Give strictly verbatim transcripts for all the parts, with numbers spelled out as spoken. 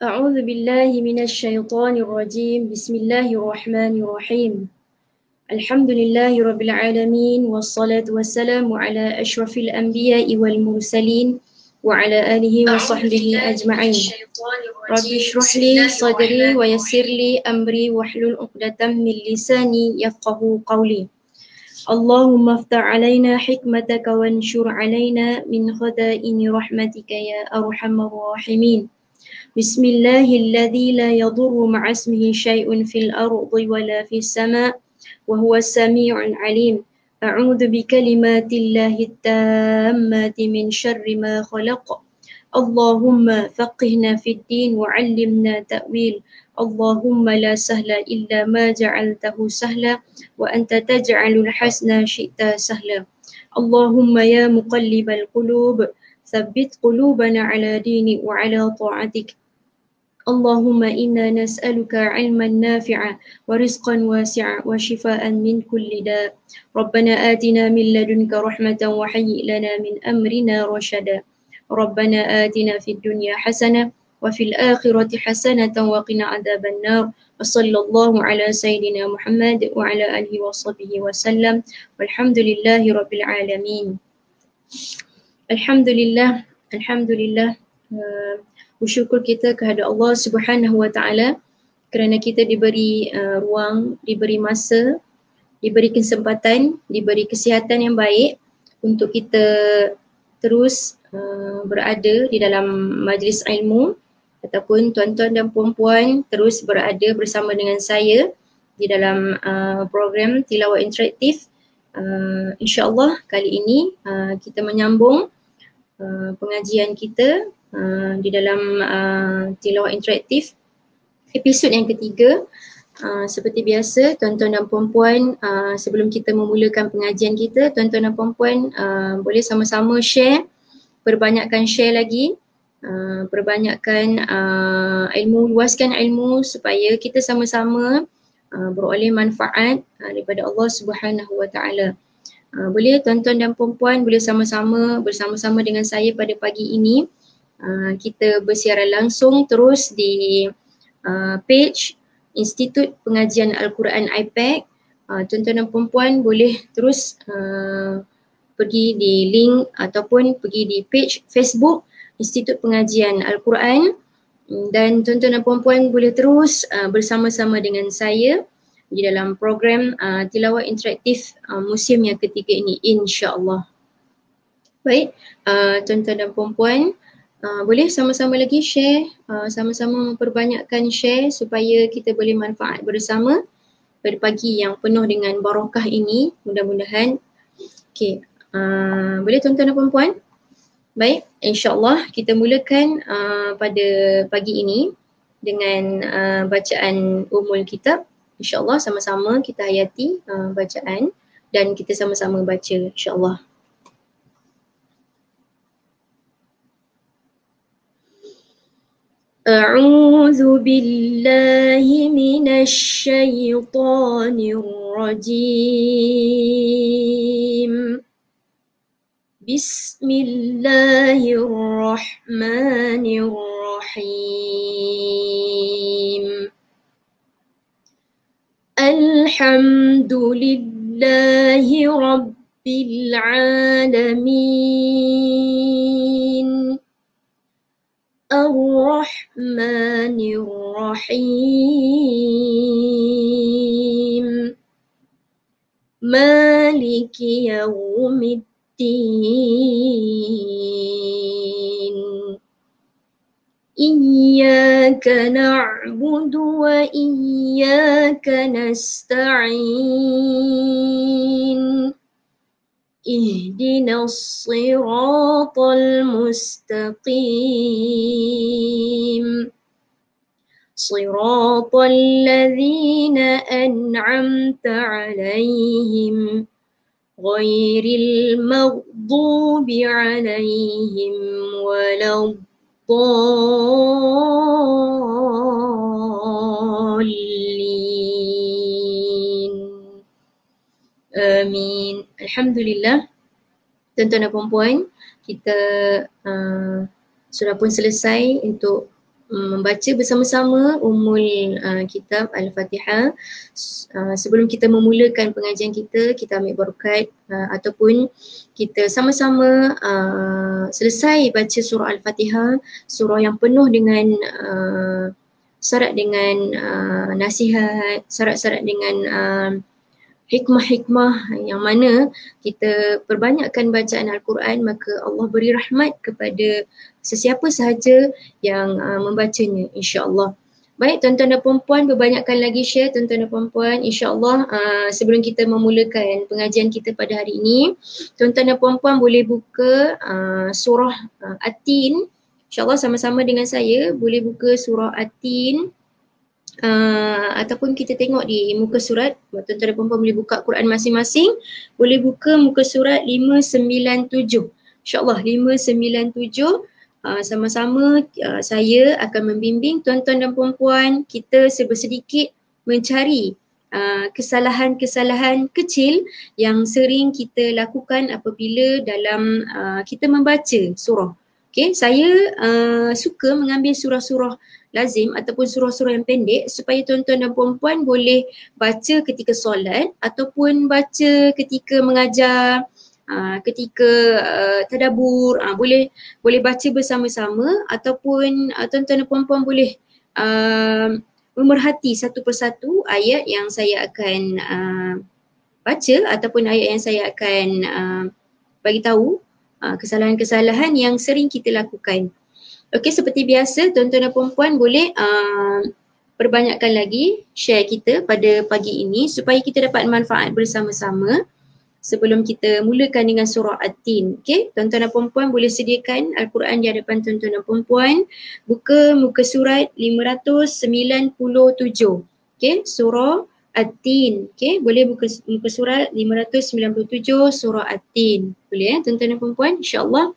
أعوذ بالله من الشيطان الرجيم بسم الله الرحمن الرحيم الحمد لله رب العالمين والصلاة والسلام على أشرف الأنبياء والمرسلين وعلى آله وصحبه أجمعين رب اشرح لي صدري ويسر لي أمري واحلل عقدة من لساني يفقه قولي اللهم افتح علينا حكمتك وانشر علينا من خزائن رحمتك يا أرحم الراحمين بسم الله الذي لا يضر مع اسمه شيء في الأرض ولا في السماء وهو السميع العليم أعوذ بكلمات الله التامات من شر ما خلق اللهم فقهنا في الدين وعلمنا تأويل اللهم لا سهل إلا ما جعلته سهلا وأنت تجعل الحسن شئت سهلا اللهم يا مقلب القلوب ثبت قلوبنا على دينك وعلى طاعتك اللهم إنا نسألك علما نافعا ورزقا واسعا وشفاء من كل داء ربنا آتنا من لدنك رحمة وهيئ لنا من أمرنا رشدا ربنا آتنا في الدنيا حسنة وفي الآخرة حسنة وقنا عذاب النار وصلى الله على سيدنا محمد وعلى آله وصحبه وسلم والحمد لله رب العالمين. Alhamdulillah, Alhamdulillah. Uh, bersyukur kita kepada Allah Subhanahu Wa Taala kerana kita diberi uh, ruang, diberi masa, diberi kesempatan, diberi kesihatan yang baik untuk kita terus uh, berada di dalam majlis ilmu ataupun tuan-tuan dan puan-puan terus berada bersama dengan saya di dalam uh, program Tilawah Interaktif. Uh, InsyaAllah kali ini uh, kita menyambung uh, pengajian kita uh, di dalam uh, Tilawah Interaktif episod yang ketiga. Uh, seperti biasa tuan-tuan dan puan-puan, uh, sebelum kita memulakan pengajian kita, tuan-tuan dan puan-puan uh, boleh sama-sama share, perbanyakkan share lagi, uh, perbanyakkan uh, ilmu, luaskan ilmu supaya kita sama-sama Uh, beroleh manfaat uh, daripada Allah Subhanahu Wa Taala. Uh, boleh tuan-tuan dan puan-puan boleh sama-sama bersama-sama dengan saya pada pagi ini uh, kita bersiaran langsung terus di uh, page Institut Pengajian Al-Quran I P A C. Uh, tuan-tuan dan puan-puan boleh terus uh, pergi di link ataupun pergi di page Facebook Institut Pengajian Al-Quran. Dan tuan-tuan dan puan-puan boleh terus uh, bersama-sama dengan saya di dalam program uh, Tilawah Interaktif uh, musim yang ketiga ini, insya-Allah. Baik, uh, tuan-tuan dan puan-puan uh, boleh sama-sama lagi share, uh, sama-sama memperbanyakkan share supaya kita boleh manfaat bersama pada pagi yang penuh dengan barakah ini, mudah-mudahan. Okey, uh, boleh tuan-tuan dan puan-puan? Baik, insya-Allah kita mulakan uh, pada pagi ini dengan uh, bacaan Ummul Kitab. InsyaAllah sama-sama kita hayati uh, bacaan dan kita sama-sama baca insya-Allah. A'udzu billahi minasy syaithanir rajim. Bismillahirrahmanirrahim. Alhamdulillahi Rabbil Alamin. Ar-Rahmanir-Rahim. Maliki Yawmiddin. Iyyaka na'budu wa iyyaka nasta'in. Ihdinas siratal mustaqim. Siratal ladzina an'amta 'alaihim ghairil maghdubi 'alaihim waladdallin. Amin. Alhamdulillah. Tuan-tuan dan puan-puan, kita uh, sudah pun selesai untuk membaca bersama-sama Ummul uh, Kitab Al-Fatihah. Uh, sebelum kita memulakan pengajian kita, kita ambil barokat uh, ataupun kita sama-sama uh, selesai baca surah Al-Fatihah, surah yang penuh dengan uh, syarat dengan uh, nasihat, syarat-syarat dengan uh, hikmah-hikmah yang mana kita perbanyakkan bacaan Al-Quran, maka Allah beri rahmat kepada sesiapa sahaja yang uh, membacanya, insya-Allah. Baik tuan-tuan dan puan-puan, berbanyakkan lagi share tuan-tuan dan puan-puan. InsyaAllah uh, sebelum kita memulakan pengajian kita pada hari ini, tuan-tuan dan puan-puan boleh buka uh, surah uh, At-Tin. InsyaAllah sama-sama dengan saya boleh buka surah At-Tin. Uh, ataupun kita tengok di muka surat, tuan-tuan dan puan-puan boleh buka Quran masing-masing, boleh buka muka surat lima sembilan tujuh. InsyaAllah lima sembilan tujuh, uh, sama-sama uh, saya akan membimbing tuan-tuan dan puan-puan kita sebersedikit mencari uh, kesalahan-kesalahan kecil yang sering kita lakukan apabila dalam uh, kita membaca surah. Okay, saya uh, suka mengambil surah-surah lazim ataupun surah-surah yang pendek supaya tuan-tuan dan puan-puan boleh baca ketika solat ataupun baca ketika mengajar, uh, ketika uh, tadabbur, uh, boleh boleh baca bersama-sama ataupun uh, tuan-tuan dan puan-puan boleh uh, memerhati satu persatu ayat yang saya akan uh, baca ataupun ayat yang saya akan uh, bagi tahu uh, kesalahan-kesalahan yang sering kita lakukan. Okey, seperti biasa tuan-tuan dan puan-puan boleh uh, perbanyakkan lagi share kita pada pagi ini supaya kita dapat manfaat bersama-sama sebelum kita mulakan dengan surah At-Tin. Okey, tuan-tuan dan puan-puan boleh sediakan Al-Quran di hadapan tuan-tuan dan puan-puan. Buka muka surat lima ratus sembilan puluh tujuh. Okey, surah At-Tin. Okey, boleh buka muka surat lima ratus sembilan puluh tujuh surah At-Tin. Boleh ya tuan-tuan dan puan-puan, insya-Allah.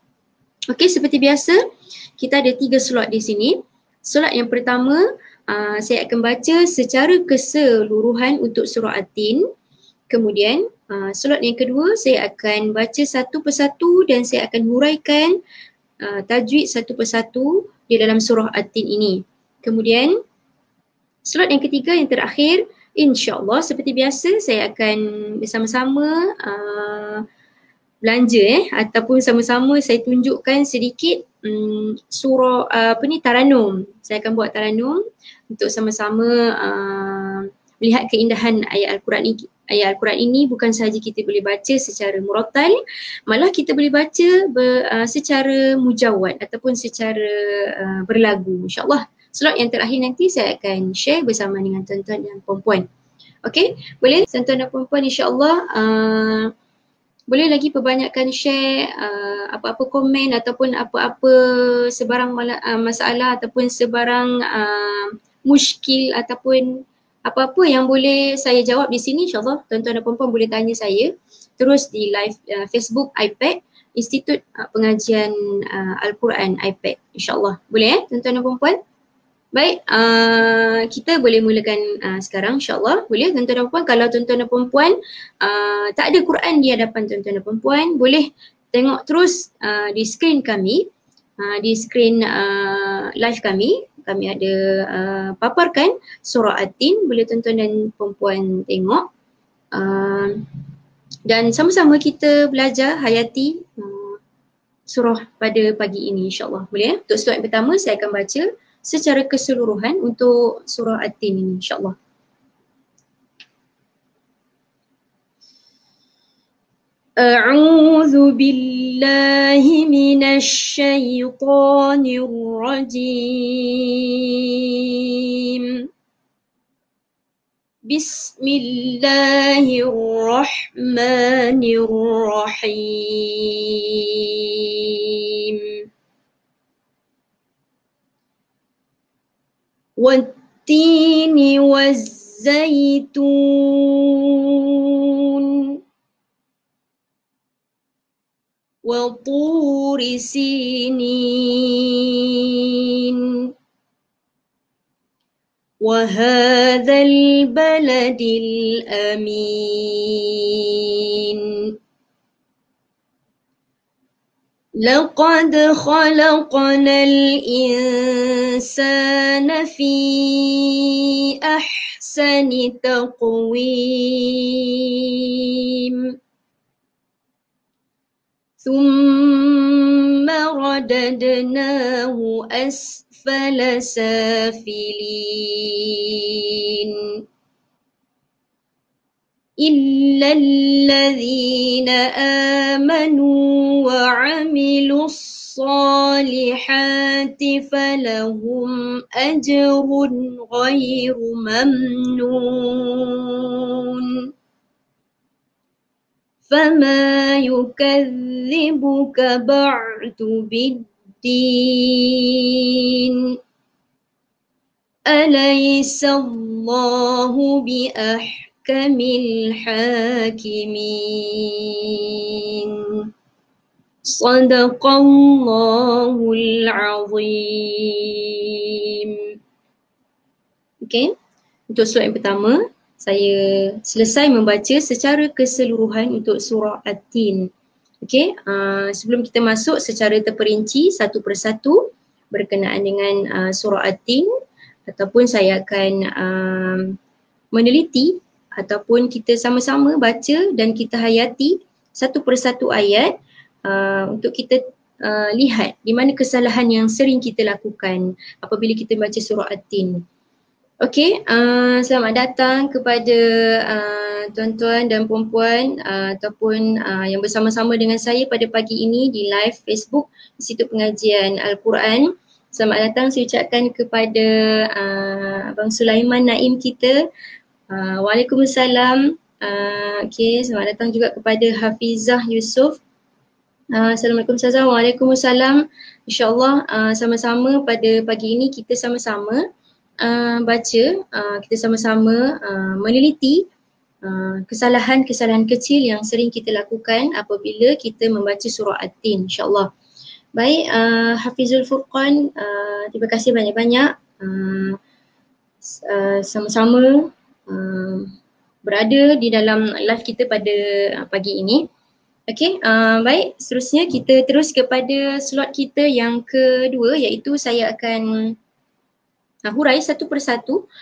Okey, seperti biasa kita ada tiga slot di sini. Slot yang pertama uh, saya akan baca secara keseluruhan untuk surah At-Tin. Kemudian uh, slot yang kedua saya akan baca satu persatu dan saya akan huraikan uh, tajwid satu persatu di dalam surah At-Tin ini. Kemudian slot yang ketiga yang terakhir, insya-Allah seperti biasa saya akan bersama-sama uh, belanja eh ataupun sama-sama saya tunjukkan sedikit um, surah uh, apa ni Taranum. Saya akan buat Taranum untuk sama-sama uh, melihat keindahan ayat Al-Quran ini. Ayat Al-Quran ini bukan sahaja kita boleh baca secara murattal, malah kita boleh baca ber, uh, secara mujawad ataupun secara uh, berlagu, insya-Allah. Slot yang terakhir nanti saya akan share bersama dengan tuan-tuan dan puan-puan. Okey, boleh tuan-tuan dan puan-puan, insya-Allah uh, boleh lagi perbanyakkan share uh, apa-apa komen ataupun apa-apa sebarang mala, uh, masalah ataupun sebarang uh, muskil ataupun apa-apa yang boleh saya jawab di sini, insyaAllah tuan-tuan dan puan-puan boleh tanya saya terus di live uh, Facebook iPad Institut uh, Pengajian uh, Al-Quran iPad, insyaAllah. Boleh eh tuan-tuan dan puan-puan? Baik, uh, kita boleh mulakan uh, sekarang, insyaAllah. Boleh tuan-tuan dan puan, kalau tuan-tuan dan puan uh, tak ada Quran di hadapan tuan-tuan dan puan, boleh tengok terus uh, di skrin kami, uh, di skrin uh, live kami. Kami ada uh, paparkan surah At-Tin, boleh tuan-tuan dan puan tengok. Uh, dan sama-sama kita belajar hayati uh, surah pada pagi ini, insyaAllah. Boleh ya? Untuk slot yang pertama saya akan baca secara keseluruhan untuk surah At-Tin ini, insyaAllah. A'udzu billahi minasy syaithanir rajim. Bismillahirrahmanirrahim. Wat-tini waz-zaitun wa turi sinin wa hadzal baladil amin لقد خلقنا الإنسان في أحسن تقويم ثم رددناه أسفل سافلين إلا الذين آمنوا وعملوا الصالحات فلهم أجر غير ممنون فما يكذبك بعد بالدين أليس الله بأحكم kamil hakimin. Sadaqallahul azim. Okey, untuk slide yang pertama, saya selesai membaca secara keseluruhan untuk surah At-Tin. Okey, uh, sebelum kita masuk secara terperinci satu persatu berkenaan dengan uh, surah At-Tin, ataupun saya akan uh, meneliti ataupun kita sama-sama baca dan kita hayati satu persatu ayat uh, untuk kita uh, lihat di mana kesalahan yang sering kita lakukan apabila kita baca surah At-Tin. Okey, uh, selamat datang kepada uh, tuan-tuan dan puan-puan uh, ataupun uh, yang bersama-sama dengan saya pada pagi ini di live Facebook Institut Pengajian Al-Quran. Selamat datang saya ucapkan kepada uh, Abang Sulaiman Naim kita. Uh, Waalaikumsalam. Uh, okay, selamat datang juga kepada Hafizah Yusof. Uh, Assalamualaikum Ustazah. Waalaikumsalam. InsyaAllah uh, sama-sama pada pagi ini kita sama-sama uh, baca, uh, kita sama-sama uh, meneliti uh, kesalahan-kesalahan kecil yang sering kita lakukan apabila kita membaca surah At-Tin, insyaAllah. Baik, uh, Hafizul Furqan, uh, terima kasih banyak-banyak uh, uh, sama-sama Uh, berada di dalam live kita pada uh, pagi ini. Okey, uh, baik, seterusnya kita terus kepada slot kita yang kedua, iaitu saya akan uh, hurai satu persatu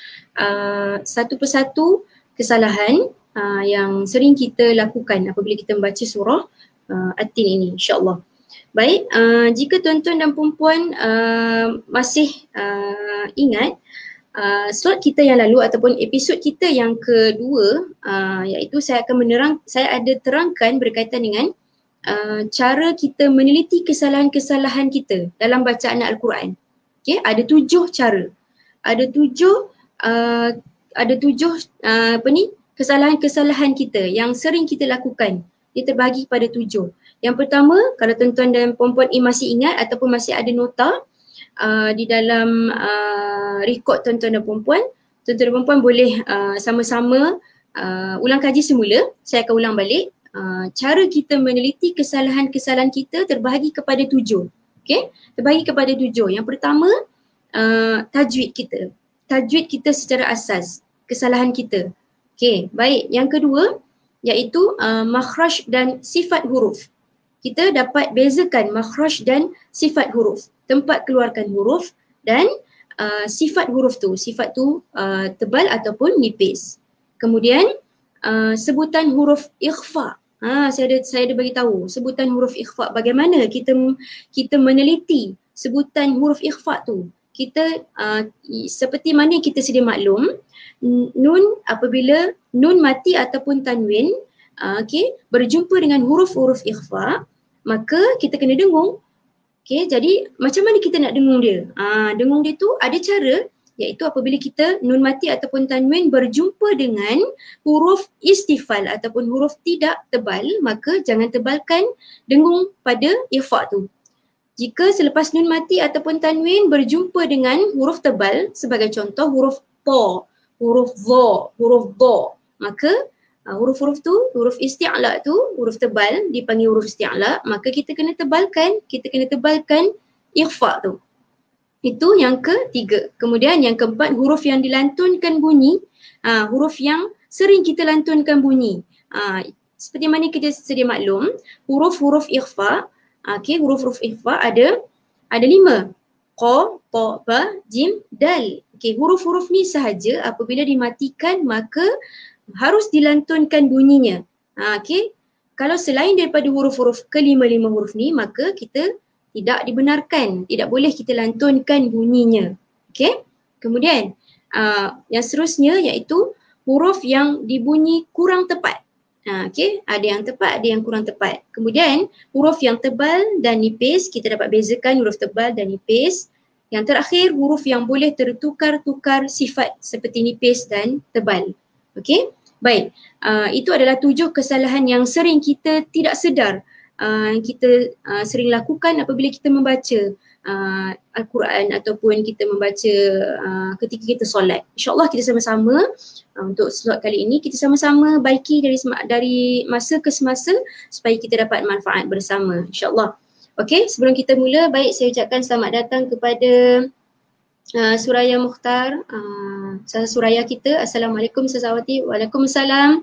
uh, satu persatu kesalahan uh, yang sering kita lakukan apabila kita membaca surah uh, At-Tin ini, insyaAllah. Baik, uh, jika tuan-tuan dan puan-puan uh, masih uh, ingat Uh, slot kita yang lalu ataupun episod kita yang kedua, uh, iaitu saya akan menerang, saya ada terangkan berkaitan dengan uh, cara kita meneliti kesalahan-kesalahan kita dalam bacaan Al-Quran. Okay, ada tujuh cara, ada tujuh, uh, ada tujuh uh, apa ni, kesalahan-kesalahan kita yang sering kita lakukan. Dia terbahagi pada tujuh. Yang pertama, kalau tuan-tuan dan puan-puan ini masih ingat ataupun masih ada nota Uh, di dalam uh, rekod tuan-tuan dan puan-puan, tuan-tuan dan puan-puan boleh uh, sama-sama uh, ulang kaji semula. Saya akan ulang balik. Uh, cara kita meneliti kesalahan-kesalahan kita terbahagi kepada tujuh. Okay? Terbahagi kepada tujuh. Yang pertama, uh, tajwid kita. Tajwid kita secara asas. Kesalahan kita. Okay, baik. Yang kedua, iaitu uh, makhraj dan sifat huruf. Kita dapat bezakan makhraj dan sifat huruf. Tempat keluarkan huruf dan uh, sifat huruf tu. Sifat tu uh, tebal ataupun nipis. Kemudian uh, sebutan huruf ikhfa. Ha, saya ada saya ada bagi tahu sebutan huruf ikhfa. Bagaimana kita kita meneliti sebutan huruf ikhfa tu. Kita uh, seperti mana kita sedia maklum, nun apabila nun mati ataupun tanwin uh, okay, berjumpa dengan huruf-huruf ikhfa, maka kita kena dengung. Okay, jadi macam mana kita nak dengung dia? Ah, dengung dia tu ada cara, iaitu apabila kita nun mati ataupun tanwin berjumpa dengan huruf istifal ataupun huruf tidak tebal, maka jangan tebalkan dengung pada ikhfa tu. Jika selepas nun mati ataupun tanwin berjumpa dengan huruf tebal, sebagai contoh huruf ta, huruf dha, huruf dha, maka Uh, huruf-huruf tu, huruf isti'la tu, huruf tebal dipanggil huruf isti'la, maka kita kena tebalkan, kita kena tebalkan ikhfa tu. Itu yang ketiga. Kemudian yang keempat, huruf yang dilantunkan bunyi, uh, huruf yang sering kita lantunkan bunyi. Uh, seperti mana kita sedia maklum, huruf-huruf ikhfa Okey, huruf-huruf ikhfa ada ada lima. Qa, ta, ba, jim, dal. Okey, huruf-huruf ni sahaja apabila dimatikan maka harus dilantunkan bunyinya. Ha, okey. Kalau selain daripada huruf-huruf kelima-lima huruf ni maka kita tidak dibenarkan, tidak boleh kita lantunkan bunyinya. Okey. Kemudian uh, yang seterusnya iaitu huruf yang dibunyi kurang tepat. Ha, okey, ada yang tepat, ada yang kurang tepat. Kemudian huruf yang tebal dan nipis, kita dapat bezakan huruf tebal dan nipis. Yang terakhir huruf yang boleh tertukar-tukar sifat seperti nipis dan tebal. Okey, baik. Uh, itu adalah tujuh kesalahan yang sering kita tidak sedar uh, kita uh, sering lakukan apabila kita membaca uh, Al-Quran ataupun kita membaca uh, ketika kita solat. InsyaAllah kita sama-sama uh, untuk slot kali ini kita sama-sama baiki dari dari masa ke semasa supaya kita dapat manfaat bersama insyaAllah. Okey, sebelum kita mula, baik saya ucapkan selamat datang kepada Uh, Suraya Mukhtar, uh, salah suraya kita. Assalamualaikum Sazawati. Waalaikumsalam.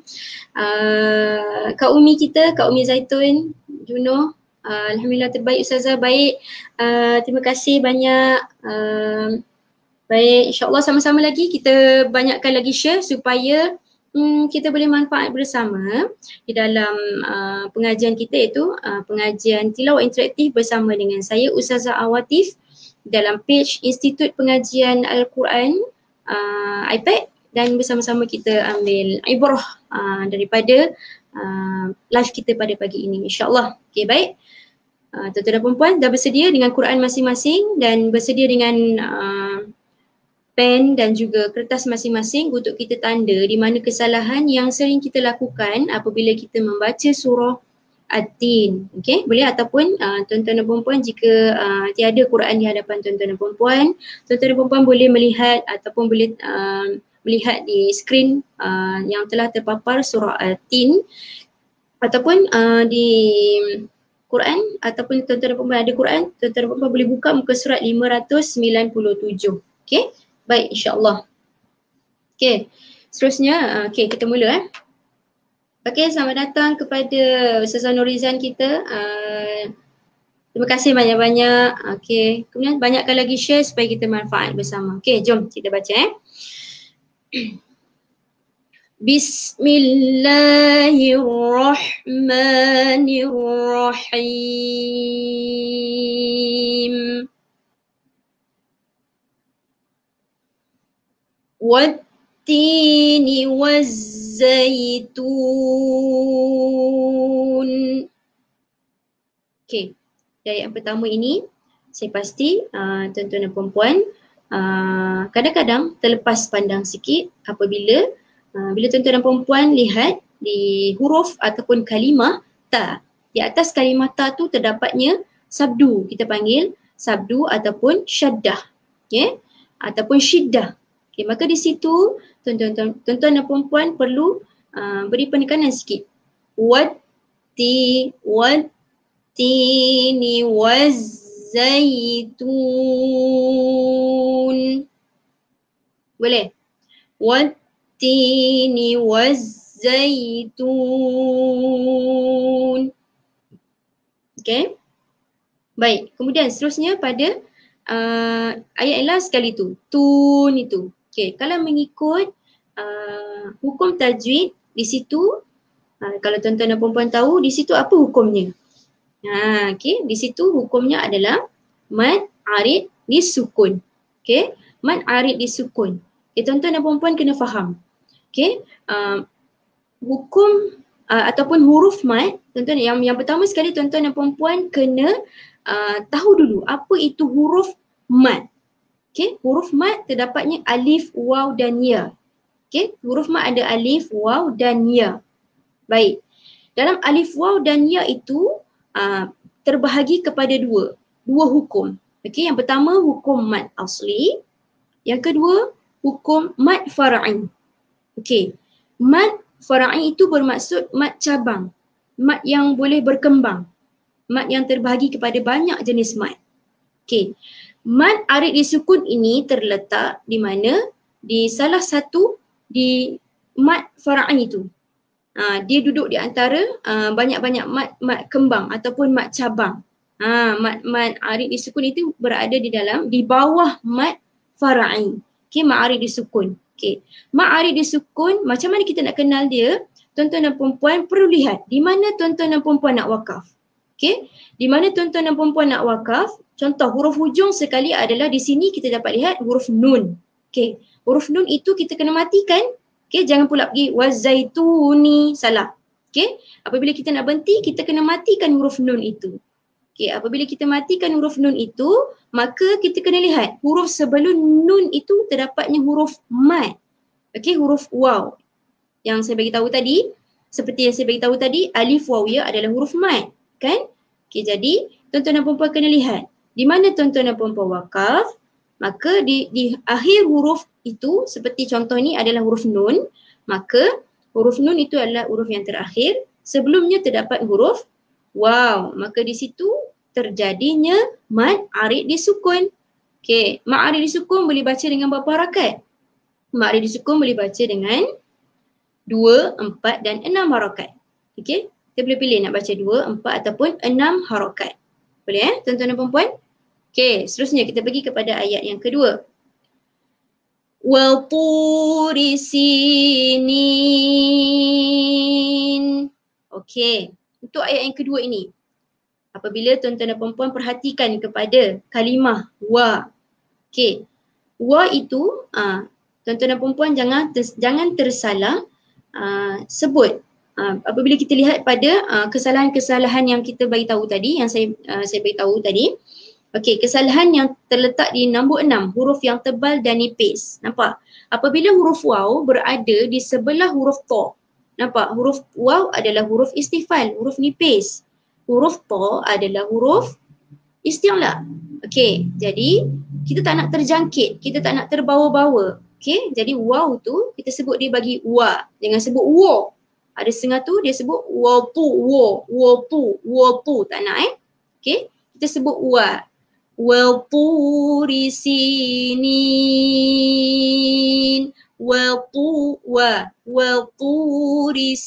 Uh, Kak Umi kita, Kak Umi Zaitun, Juno. Uh, Alhamdulillah terbaik Ustazah, baik. Uh, terima kasih banyak. Uh, baik, insyaAllah sama-sama lagi kita banyakkan lagi share supaya um, kita boleh manfaat bersama di dalam uh, pengajian kita iaitu uh, pengajian tilawah interaktif bersama dengan saya Ustazah Awatif dalam page Institut Pengajian Al-Quran uh, iPad, dan bersama-sama kita ambil ibrah uh, daripada uh, live kita pada pagi ini insyaAllah. Okay, baik. Uh, tuan-tuan dan puan-puan dah bersedia dengan Quran masing-masing dan bersedia dengan uh, pen dan juga kertas masing-masing untuk kita tanda di mana kesalahan yang sering kita lakukan apabila kita membaca surah At-Tin. Okey, boleh ataupun uh, tuan-tuan dan puan-puan jika uh, tiada Quran di hadapan tuan-tuan dan puan-puan, tuan-tuan dan puan-puan boleh melihat ataupun boleh uh, melihat di skrin uh, yang telah terpapar surah At-Tin ataupun uh, di Quran ataupun tuan-tuan dan puan-puan ada Quran, tuan-tuan dan puan-puan boleh buka muka surat lima ratus sembilan puluh tujuh. Okey, baik insya-Allah. Okey, seterusnya uh, okey kita mula eh. Okey, selamat datang kepada Ustazah Nurizan kita. Uh, terima kasih banyak-banyak. Okey, kemudian banyakkan lagi share supaya kita manfaat bersama. Okey, jom kita baca eh. Bismillahirrahmanirrahim. Wat Tini wazzaitun. Okey, dari yang pertama ini saya pasti uh, tuan-tuan dan puan-puan uh, kadang-kadang terlepas pandang sikit apabila uh, bila tuan-tuan dan puan-puan lihat di huruf ataupun kalimah ta. Di atas kalimah ta tu terdapatnya sabdu, kita panggil sabdu ataupun syaddah. Okey, ataupun syiddah. Okay, maka di situ tuan-tuan dan puan-puan perlu uh, beri penekanan sikit. Wati wattini wazzaitun. Boleh? Wattini wazzaitun. Okay. Baik, kemudian seterusnya pada uh, ayat last sekali tu. Tun itu. Okay, kalau mengikut uh, hukum tajwid di situ, uh, kalau tuan-tuan dan puan-puan tahu di situ apa hukumnya? Ha, okay, di situ hukumnya adalah mad arid disukun. Okay, mad arid disukun. Okay, tuan-tuan dan puan-puan kena faham. Okay, uh, hukum uh, ataupun huruf mad, tuan-tuan yang yang pertama sekali tuan-tuan dan puan-puan kena uh, tahu dulu apa itu huruf mad. Okay, huruf mad terdapatnya alif, waw dan ya. Okay, huruf mad ada alif, waw dan ya. Baik, dalam alif, waw dan ya itu uh, terbahagi kepada dua, dua hukum. Okay, yang pertama hukum mad asli, yang kedua hukum mad far'i. Okay, mad far'i itu bermaksud mad cabang, mad yang boleh berkembang, mad yang terbahagi kepada banyak jenis mad. Okay. Mad arid disukun ini terletak di mana? Di salah satu di mad far'i itu. Ha, dia duduk di antara uh, banyak-banyak mad, mad kembang ataupun mad cabang. Ha, mad, mad arid disukun itu berada di dalam, di bawah mad fara'i. Okey, mad arid disukun. Okey. Mad arid disukun, macam mana kita nak kenal dia? Tuan-tuan dan puan-puan perlu lihat di mana tuan-tuan dan puan-puan nak wakaf. Okey. Di mana tuan-tuan dan puan-puan nak wakaf? Contoh huruf hujung sekali adalah di sini kita dapat lihat huruf nun. Okey. Huruf nun itu kita kena matikan. Okey, jangan pula pergi wazaituni, salah. Okey. Apabila kita nak berhenti, kita kena matikan huruf nun itu. Okey, apabila kita matikan huruf nun itu, maka kita kena lihat huruf sebelum nun itu terdapatnya huruf mad. Okey, huruf waw. Yang saya bagi tahu tadi, seperti yang saya bagi tahu tadi, alif waw ya adalah huruf mad, kan? Okey, jadi tuan-tuan dan puan-puan kena lihat di mana tuan-tuan dan puan-puan wakaf, maka di di akhir huruf itu seperti contoh ni adalah huruf nun, maka huruf nun itu adalah huruf yang terakhir, sebelumnya terdapat huruf wow, maka di situ terjadinya mad arid disukun. Okey, mad arid disukun boleh baca dengan berapa harakat? Mad arid disukun boleh baca dengan dua, empat dan enam harakat. Okey, kita boleh pilih nak baca dua, empat ataupun enam harakat. Boleh eh tuan-tuan dan puan-puan? Okey, seterusnya kita pergi kepada ayat yang kedua. Wal turi sinin. Okey. Untuk ayat yang kedua ini, apabila tuan-tuan dan puan-puan perhatikan kepada kalimah wa. Okey. Wa itu, uh, tuan-tuan dan puan-puan jangan ter, jangan tersalah uh, sebut. Uh, apabila kita lihat pada uh, kesalahan-kesalahan yang kita bagi tahu tadi, yang saya uh, saya bagi tahu tadi. Okey, kesalahan yang terletak di nombor enam, huruf yang tebal dan nipis. Nampak? Apabila huruf waw berada di sebelah huruf ta. Nampak? Huruf waw adalah huruf istifal, huruf nipis. Huruf ta adalah huruf isti'la. Okey, jadi kita tak nak terjangkit, kita tak nak terbawa-bawa. Okey, jadi waw tu kita sebut dia bagi wa. Jangan sebut wa. Ada setengah tu dia sebut wa tu, wa, wa tu, wa tu. Tak nak eh. Okey, kita sebut wa. Wal turi sinin. Wal tu wa wal turi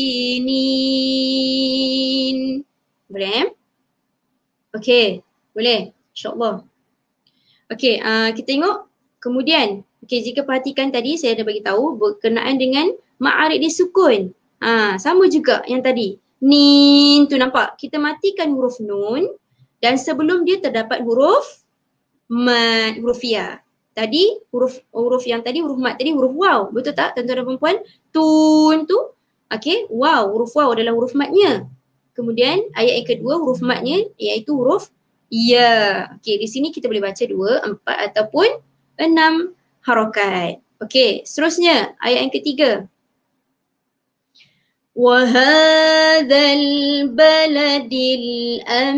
sinin. Boleh? Okey, boleh. InsyaAllah. Okey, uh, kita tengok kemudian. Okey, jika perhatikan tadi saya dah bagi tahu berkenaan dengan mad arid disukun. Ah, ha, sama juga yang tadi. Nin tu nampak. Kita matikan huruf nun dan sebelum dia terdapat huruf mad, huruf ya. Tadi huruf huruf yang tadi huruf mat tadi huruf waw. Betul tak tuan-tuan dan puan-puan? Tun tu. Okey, waw, huruf waw adalah huruf matnya. Kemudian ayat yang kedua huruf matnya iaitu huruf ya. Okey, di sini kita boleh baca dua, empat ataupun enam harakat. Okey, seterusnya ayat yang ketiga. Wa hadzal baladil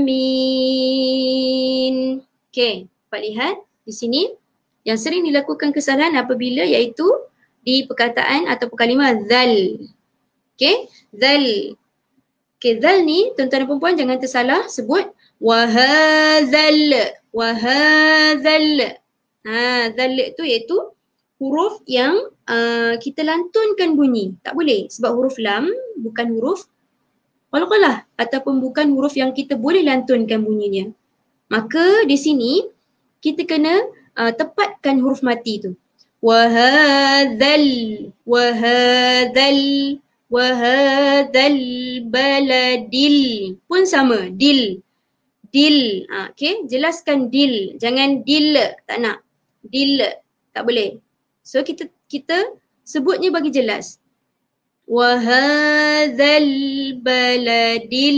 amin. Okey, dapat lihat di sini yang sering dilakukan kesalahan apabila iaitu di perkataan atau kalimah zal. Okey, zal. Okey, zal ni tuan-tuan dan puan-puan jangan tersalah sebut wa hadzal, wa hadzal. Ha, zal tu iaitu huruf yang uh, kita lantunkan bunyi. Tak boleh sebab huruf lam bukan huruf qalqalah ataupun bukan huruf yang kita boleh lantunkan bunyinya. Maka di sini kita kena uh, tepatkan huruf mati tu. Wa hadzal, wa hadzal, wa hadzal baladil pun sama, dil. Dil. Ha, okey, jelaskan dil. Jangan dil, tak nak. Dil, tak boleh. So kita kita sebutnya bagi jelas. Wa hadzal baladil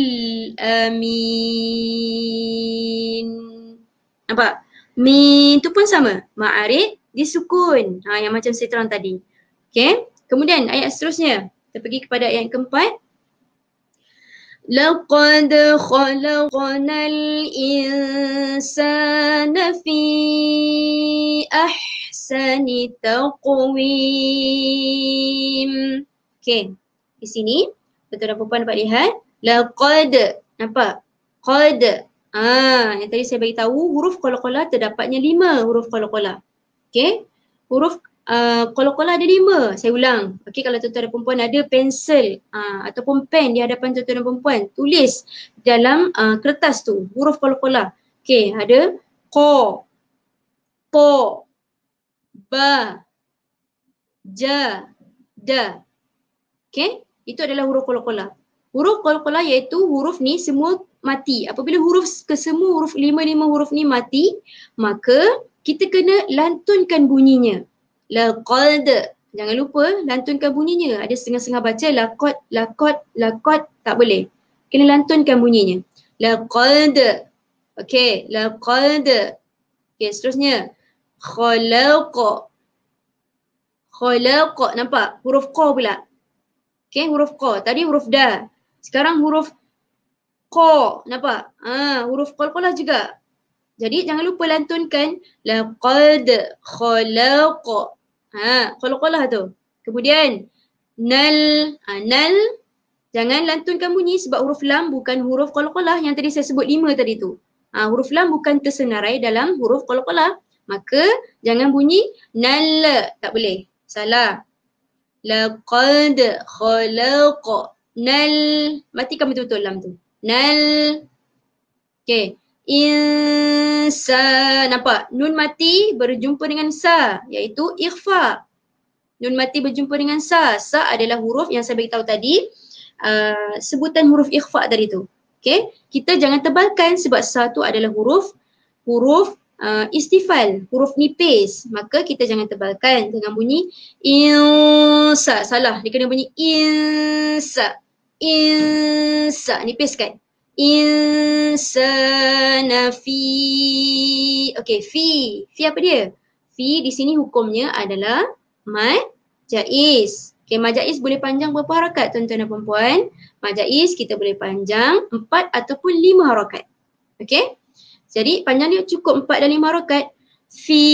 amin. Nampak? Min tu pun sama. Ma'arid disukun. Ha, yang macam saya terang tadi. Okey. Kemudian ayat seterusnya. Kita pergi kepada ayat yang keempat. Laqad khalaqnal insana fi ahsani taqwim. Okey. Di sini betul dan puan dapat lihat. Laqad. Nampak? Qad. Ah, yang tadi saya bagi tahu huruf qalqalah terdapatnya lima huruf qalqalah. Okey. Huruf Uh, Qala-qala ada lima. Saya ulang. Okey, kalau tuan-tuan dan perempuan ada pensel uh, ataupun pen di hadapan tuan-tuan dan perempuan, tulis dalam uh, kertas tu huruf qala-qala. Okey, ada qa, po, ba, ja, da. Okey, itu adalah huruf qala-qala. Huruf qala-qala iaitu huruf ni semua mati. Apabila huruf kesemua huruf lima-lima huruf ni mati, maka kita kena lantunkan bunyinya. Laqad. Jangan lupa lantunkan bunyinya. Ada setengah-setengah baca laqad, laqad, laqad. Tak boleh. Kena lantunkan bunyinya. Laqad. Okey, laqad. Okey, seterusnya. Khalaqa. Khalaqa. Nampak? Huruf qa pula. Okey, huruf qa. Tadi huruf da. Sekarang huruf qa. Nampak? Ha, huruf qalqalah juga. Jadi jangan lupa lantunkan laqad khalaqa. Ha, qalqalah tu. Kemudian nal, ha, nal jangan lantunkan bunyi sebab huruf lam bukan huruf qalqalah yang tadi saya sebut lima tadi tu. Ha, huruf lam bukan tersenarai dalam huruf qalqalah. Maka jangan bunyi nal, tak boleh. Salah. Laqad khalaqa. Nal, matikan betul-betul lam tu. Nal. Okey. Insa, nampak? Nun mati berjumpa dengan sa, iaitu ikhfa. Nun mati berjumpa dengan sa. Sa adalah huruf yang saya beritahu tadi, uh, sebutan huruf ikhfa tadi tu. Okey, kita jangan tebalkan sebab sa tu adalah huruf huruf uh, istifal, huruf nipis. Maka kita jangan tebalkan dengan bunyi insa. Salah, dia kena bunyi insa. Insa, nipiskan. Insana fi. Okey, fi. Fi apa dia? Fi di sini hukumnya adalah mad jaiz. Okey, mad jaiz boleh panjang berapa harakat tuan-tuan dan puan-puan? Mad jaiz kita boleh panjang empat ataupun lima harakat. Okey? Jadi panjang dia cukup empat dan lima harakat. Fi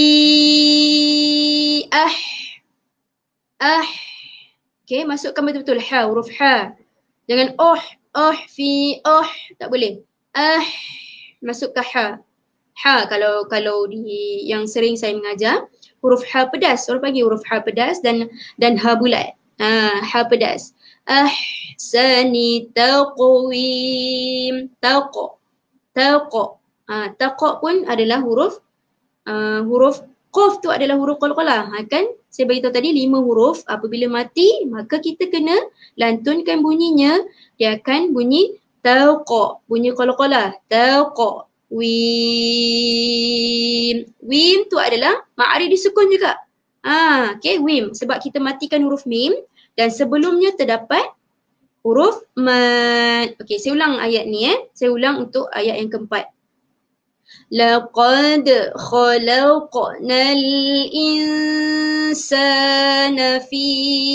ah. Ah. Okey, masukkan betul-betul ha, huruf ha. Jangan oh. Oh, fi, oh, tak boleh. Ah, masuk ke ha. Ha, kalau kalau di yang sering saya mengajar, huruf ha pedas. Orang panggil huruf ha pedas dan dan ha bulat. Ha, ha pedas. Ah, sani taqwim. Taqo. Taqo. Ha, taqo pun adalah huruf uh, huruf qaf tu adalah huruf qalqalah. Ha, kan saya beritahu tadi lima huruf. Apabila mati, maka kita kena lantunkan bunyinya. Dia akan bunyi taqa, bunyi qalqalah. Taqa. Wim. Wim tu adalah ma'arif disukun juga. Ah, okey, wim. Sebab kita matikan huruf mim dan sebelumnya terdapat huruf mad. Okey, saya ulang ayat ni eh. Saya ulang untuk ayat yang keempat. Laqad khalaqnal insana fi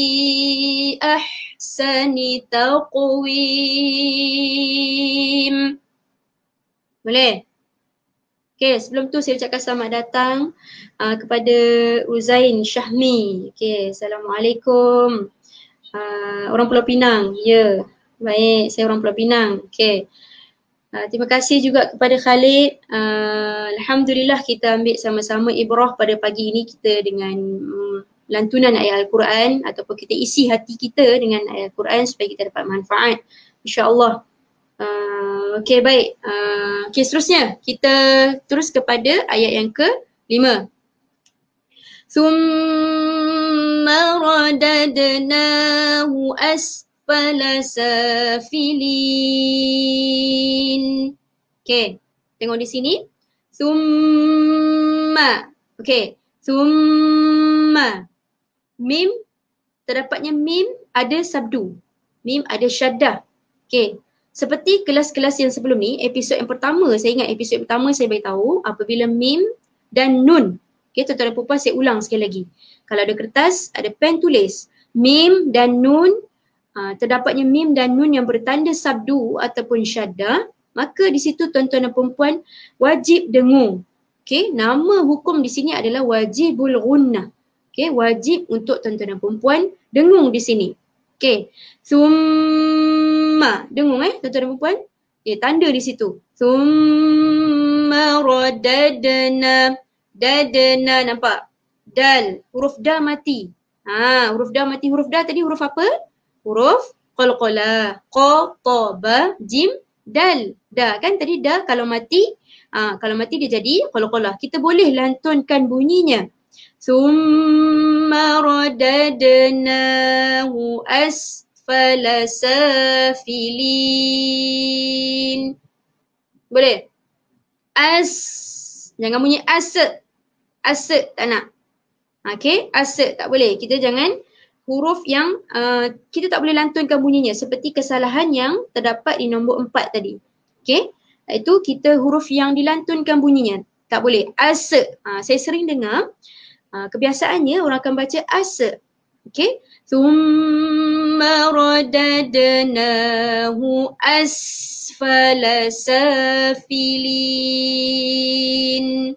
ahsani taqwim. Boleh? Okey, sebelum tu saya ucapkan selamat datang uh, kepada Uzain Syahmi. Okey, Assalamualaikum. Uh, orang Pulau Pinang. Ya, baik, saya orang Pulau Pinang. Okey. Uh, terima kasih juga kepada Khalid. Uh, Alhamdulillah kita ambil sama-sama ibrah pada pagi ini kita dengan um, lantunan ayat Al-Quran ataupun kita isi hati kita dengan ayat Al-Quran supaya kita dapat manfaat. InsyaAllah. Uh, Okey, baik. Uh, Okey, seterusnya kita terus kepada ayat yang ke lima. Thumma radadnahu asfala safilin. Okey, tengok di sini. Thumma. Okey, thumma. Mim, terdapatnya mim ada sabdu. Mim ada syaddah. Okey. Seperti kelas-kelas yang sebelum ni, episod yang pertama, saya ingat episod pertama saya beritahu apabila mim dan nun. Okay, tuan-tuan dan puan-puan saya ulang sekali lagi. Kalau ada kertas, ada pen, tulis. Mim dan nun, uh, terdapatnya mim dan nun yang bertanda sabdu ataupun syaddah, maka di situ tuan-tuan dan puan-puan wajib dengung. Okay, nama hukum di sini adalah wajibul ghunnah. Okay, wajib untuk tuan-tuan dan puan-puan dengung di sini. Okay, summa, dengung eh tuan-tuan dan puan-puan. Okay, tanda di situ. Summa radadna, dadna, nampak? dal. Huruf da mati. Ha, huruf da mati. Huruf da tadi huruf apa? Huruf qalqalah. Qa, ta, ba, jim, dal. Da kan tadi da kalau mati, ha, kalau mati dia jadi qalqalah. Kita boleh lantunkan bunyinya. Summa radadnahu asfala safilin. Boleh? As. Jangan bunyi as. As tak nak. Okay, as tak boleh. Kita jangan huruf yang uh, kita tak boleh lantunkan bunyinya seperti kesalahan yang terdapat di nombor empat tadi. Okay, iaitu kita huruf yang dilantunkan bunyinya. Tak boleh. As. Uh, saya sering dengar uh, kebiasaannya orang akan baca as. Okay. Thumma radadnahu asfala safilin.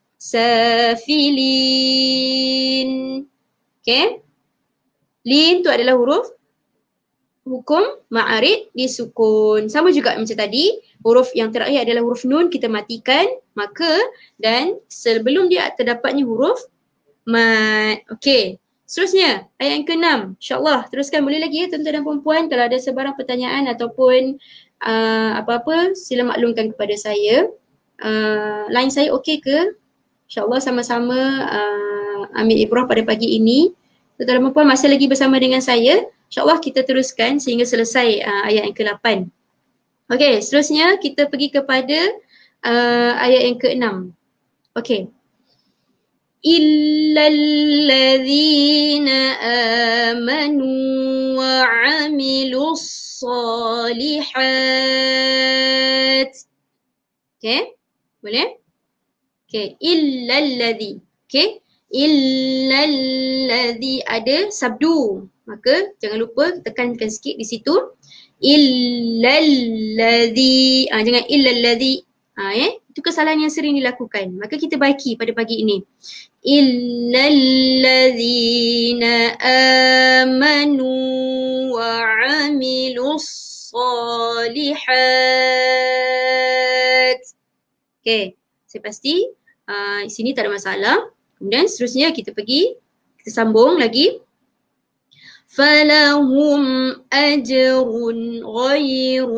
Safilin. Okay. Lin tu adalah huruf hukum ma'arid disukun. Sama juga macam tadi, huruf yang terakhir adalah huruf nun, kita matikan, maka dan sebelum dia terdapatnya huruf mat. Okey. Seterusnya, ayat yang keenam. InsyaAllah, teruskan boleh lagi ya tuan-tuan dan puan-puan. Kalau ada sebarang pertanyaan ataupun uh, apa-apa, sila maklumkan kepada saya. Uh, line saya okey ke? InsyaAllah sama-sama uh, ambil ibrah pada pagi ini. Tuan-tuan dan puan-puan masih lagi bersama dengan saya. InsyaAllah kita teruskan sehingga selesai uh, ayat yang ke lapan. Okey, seterusnya kita pergi kepada uh, ayat yang keenam. Okey. Illalladzina amanu wa amilus salihat. Okey, boleh? Okey, illalladzi. Okey, illalladzi ada sabdu. Maka jangan lupa tekankan sikit di situ. Illalladzi. Ah, jangan illalladzi. Ah, eh? Itu kesalahan yang sering dilakukan. Maka kita baiki pada pagi ini. Illalladzina amanu wa amilus salihat. Okey, saya pasti uh, di sini tak ada masalah. Kemudian seterusnya kita pergi, kita sambung lagi. Falahum ajrun ghairu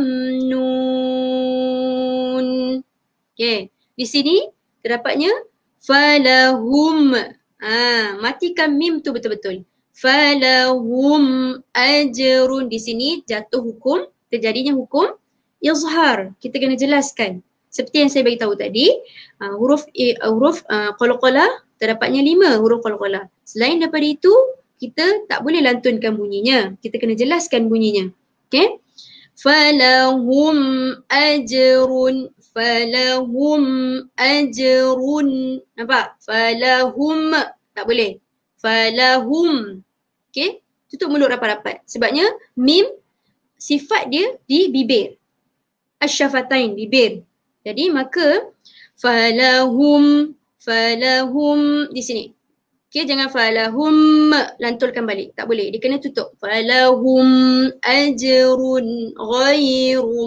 mamnun. Okey, di sini terdapatnya falahum. Ah, matikan mim tu betul-betul. Falahum ajrun, di sini jatuh hukum, terjadinya hukum izhar. Kita kena jelaskan. Seperti yang saya bagi tahu tadi, uh, huruf uh, huruf uh, qalqalah terdapatnya lima huruf qalqalah. Selain daripada itu, kita tak boleh lantunkan bunyinya. Kita kena jelaskan bunyinya. Okey? Falahum ajrun, falahum ajrun. Nampak? Falahum, tak boleh. Falahum. Okey? Tutup mulut rapat-rapat. Sebabnya mim sifat dia di bibir. Asyafatain, bibir. Jadi maka falahum, falahum di sini. Okey, jangan falahum lantulkan balik. Tak boleh. Dia kena tutup. Falahum ajrun ghairu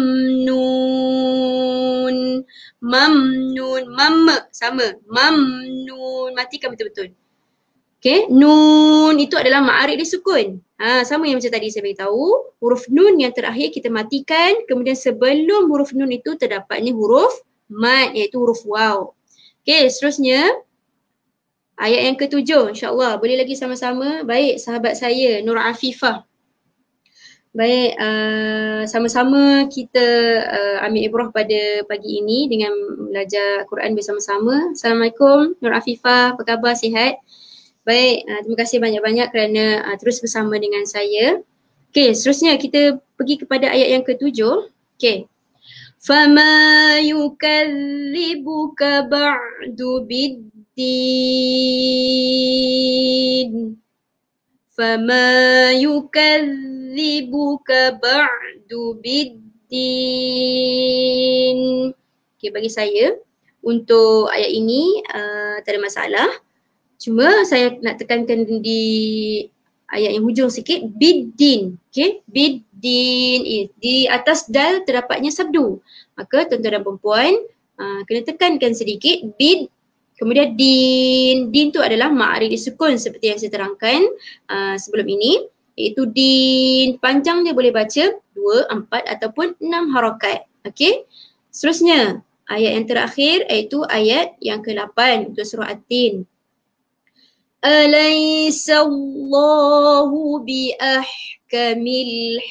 mamnun. Mamnun, mam sama. Mamnun, matikan betul-betul. Okey, nun itu adalah ma'arif disukun. Ha, sama yang macam tadi saya beritahu, huruf nun yang terakhir kita matikan, kemudian sebelum huruf nun itu terdapatnya huruf mat, iaitu huruf waw. Okey, seterusnya ayat yang ketujuh, insyaAllah boleh lagi sama-sama. Baik, sahabat saya Nur Afifah. Baik, uh, sama-sama kita uh, ambil ibrah pada pagi ini dengan belajar Quran bersama-sama. Assalamualaikum Nur Afifah, apa khabar, sihat? Baik, uh, terima kasih banyak-banyak kerana uh, terus bersama dengan saya. Okey, seterusnya kita pergi kepada ayat yang ketujuh. Okey. Fama yukadzibuka ba'du biddin. Fama yukadzibuka ba'du biddin. Okey, bagi saya untuk ayat ini uh, tak ada masalah. Cuma saya nak tekankan di ayat yang hujung sikit, biddin. Okay, biddin. Di atas dal terdapatnya sabdu. Maka tuan-tuan dan perempuan uh, kena tekankan sedikit bid. Kemudian din, din tu adalah ma'arif disukun seperti yang saya terangkan uh, sebelum ini, iaitu din panjang dia boleh baca dua, empat ataupun enam harakat. Okey. Seterusnya ayat yang terakhir iaitu ayat yang ke lapan untuk surah At-Tin. Alaysa Allahu bi ahkamil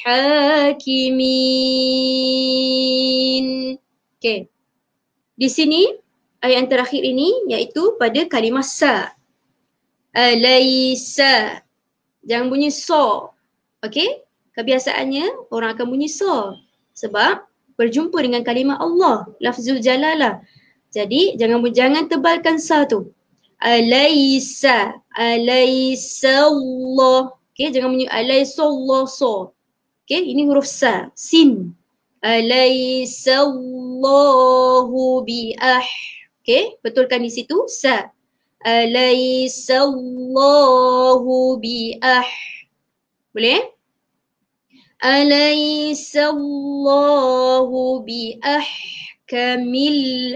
hakimin. Okey. Di sini ayat yang terakhir ini iaitu pada kalimah sa. Alaysa. Jangan bunyi so. Okey? Kebiasaannya orang akan bunyi so sebab berjumpa dengan kalimah Allah, lafzul jalalah. Jadi jangan jangan tebalkan sa tu. Alaysa, alaysa Allah. Okey, jangan bunyi alaysa Allah so. Okey, ini huruf sa, sin. Alaysa Allahu bi ah. Okey, betulkan di situ sa. Alaysa Allahu bi ah. Boleh? Alaysa Allahu bi ahkamil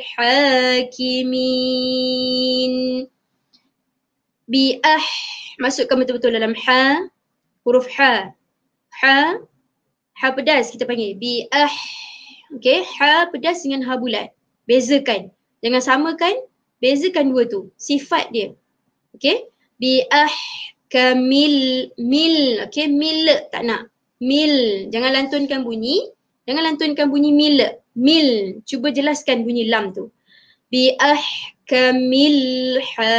hakimin. Bi ah, masukkan betul-betul dalam ha, huruf ha. Ha, ha pedas kita panggil. Bi ah. Okey, ha pedas dengan ha bulat. Bezakan. Jangan samakan, bezakan dua tu. Sifat dia. Okey? Bi ahkamil mil. Okey, mil tak nak. Mil. Jangan lantunkan bunyi. Jangan lantunkan bunyi mil. Mil. Cuba jelaskan bunyi lam tu. Bi ahkamil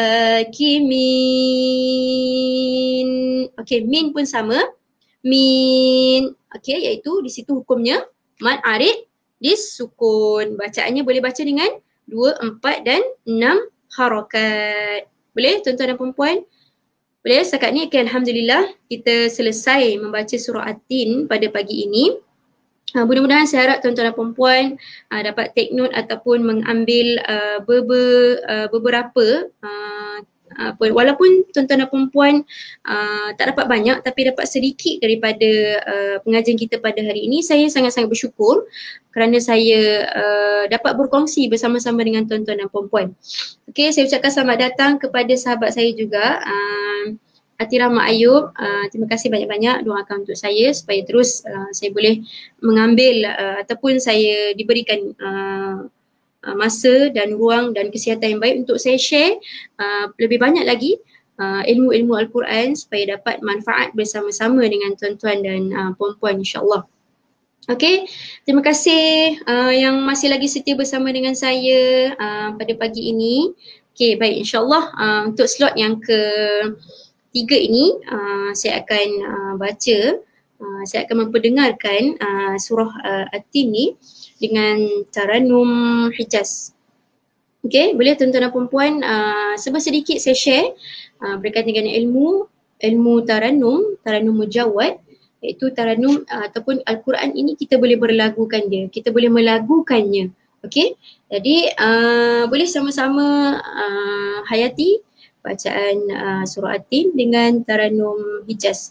hakimin. Okey, min pun sama. Min. Okey, iaitu di situ hukumnya mad arid disukun. Bacaannya boleh baca dengan dua, empat dan enam harakat. Boleh tuan-tuan dan puan-puan? Boleh? Setakat ni okay, Alhamdulillah kita selesai membaca surah At-Tin pada pagi ini. Uh, mudah-mudahan saya harap tuan-tuan dan puan-puan uh, dapat take note ataupun mengambil uh, beber, uh, beberapa uh, apa, walaupun tuan-tuan dan puan-puan uh, tak dapat banyak tapi dapat sedikit daripada uh, pengajian kita pada hari ini, saya sangat-sangat bersyukur kerana saya uh, dapat berkongsi bersama-sama dengan tuan-tuan dan puan-puan. Okey, saya ucapkan selamat datang kepada sahabat saya juga, uh, Atira Mak Ayub. Uh, terima kasih banyak-banyak, doakan untuk saya supaya terus uh, saya boleh mengambil uh, ataupun saya diberikan uh, masa dan ruang dan kesihatan yang baik untuk saya share uh, lebih banyak lagi uh, ilmu-ilmu Al-Quran supaya dapat manfaat bersama-sama dengan tuan-tuan dan uh, puan-puan insya-Allah. Okey, terima kasih uh, yang masih lagi setia bersama dengan saya uh, pada pagi ini. Okey, baik, insya-Allah uh, untuk slot yang ke tiga ini uh, saya akan uh, baca, uh, saya akan memperdengarkan uh, surah uh, At-Tin ni dengan Taranum Hijaz. Okey, boleh tuan-tuan dan puan-puan uh, sebab sedikit saya share uh, berkaitan dengan ilmu ilmu Taranum, Taranum Mujawad, iaitu Taranum uh, ataupun Al-Quran ini kita boleh berlagukan dia, kita boleh melagukannya. Okey, jadi uh, boleh sama-sama uh, hayati bacaan uh, surah At-Tin dengan Taranum Hijaz.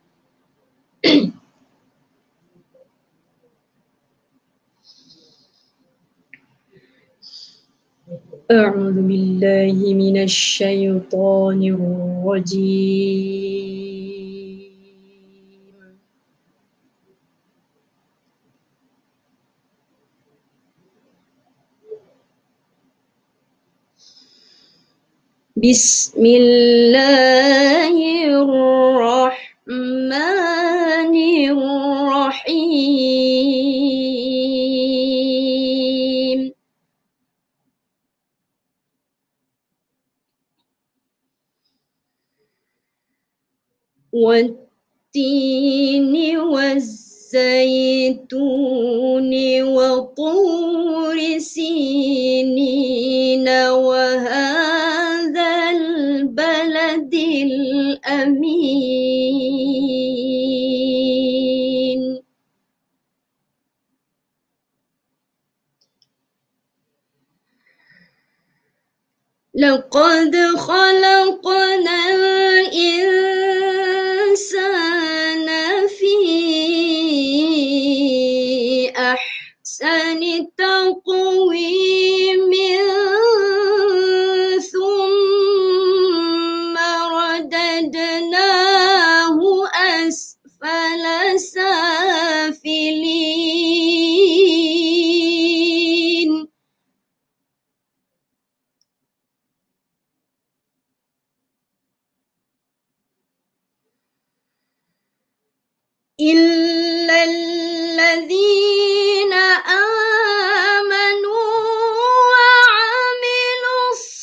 أعوذ بالله من الشيطان الرجيم. بسم الله الرحمن الرحيم. والتين والزيتون وطور سينين وهذا البلد الأمين. لقد خلقنا الإنسان في أحسن تقويم السافلين إلا الذين آمنوا وعملوا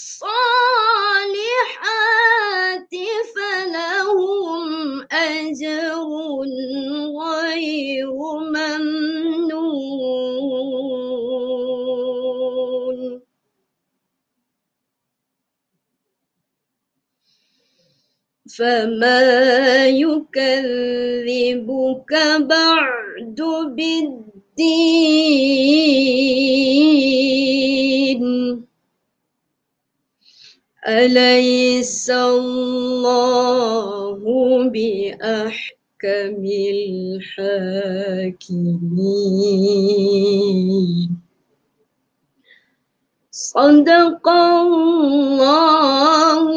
الصالحات فلهم أجر غير ممنون. فما يكذبك بعد بالدين أليس الله بأحكم الحاكمين. صدق الله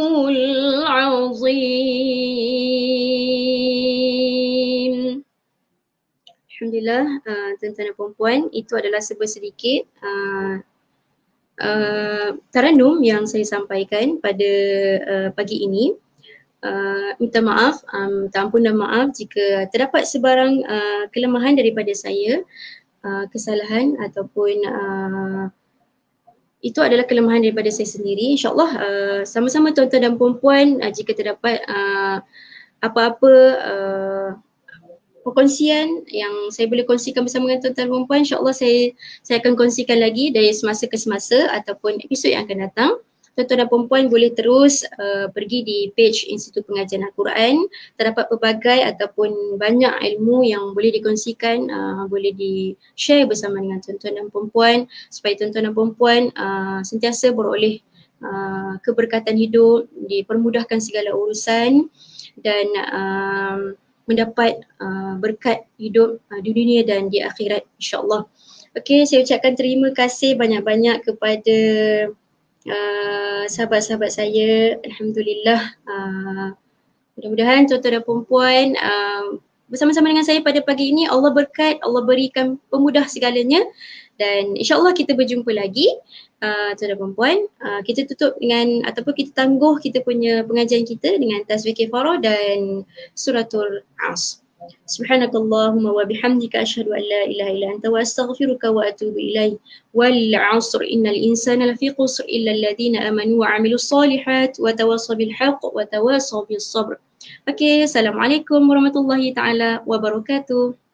العظيم. Alhamdulillah, uh, tuan-tuan dan puan-puan, itu adalah sebuah sedikit uh, uh, taranum yang saya sampaikan pada uh, pagi ini. Uh, minta maaf, um, minta ampun dan maaf jika terdapat sebarang uh, kelemahan daripada saya, uh, kesalahan ataupun uh, itu adalah kelemahan daripada saya sendiri. InsyaAllah uh, sama-sama tuan-tuan dan puan-puan, uh, jika terdapat uh, apa-apa uh, perkongsian yang saya boleh kongsikan bersama dengan tuan-tuan dan puan-puan, insyaAllah saya saya akan kongsikan lagi dari semasa ke semasa ataupun episod yang akan datang. Tuan-tuan dan puan-puan boleh terus uh, pergi di page Institut Pengajian Al-Quran. Terdapat pelbagai ataupun banyak ilmu yang boleh dikongsikan, uh, boleh di-share bersama dengan tuan-tuan dan puan-puan supaya tuan-tuan dan puan-puan uh, sentiasa beroleh uh, keberkatan hidup, dipermudahkan segala urusan dan um, mendapat uh, berkat hidup uh, di dunia dan di akhirat, insyaAllah. Okey, saya ucapkan terima kasih banyak-banyak kepada uh, sahabat-sahabat saya. Alhamdulillah, uh, mudah-mudahan tuan-tuan dan puan-puan uh, bersama-sama dengan saya pada pagi ini, Allah berkat, Allah berikan pemudah segalanya dan insyaAllah kita berjumpa lagi. Uh, tuan dan puan-puan, uh, kita tutup dengan ataupun kita tangguh kita punya pengajian kita dengan tasbih kifarah dan suratul As. Subhanakallahumma wa bihamdika asyhadu an la ilaha illa anta wa astaghfiruka wa atubu ilaik. Wal 'asr innal insana lafi khusr illa alladhina amanu wa 'amilus solihat wa tawassaw bil haqq wa tawassaw bis sabr. Okey, assalamualaikum warahmatullahi taala wabarakatuh.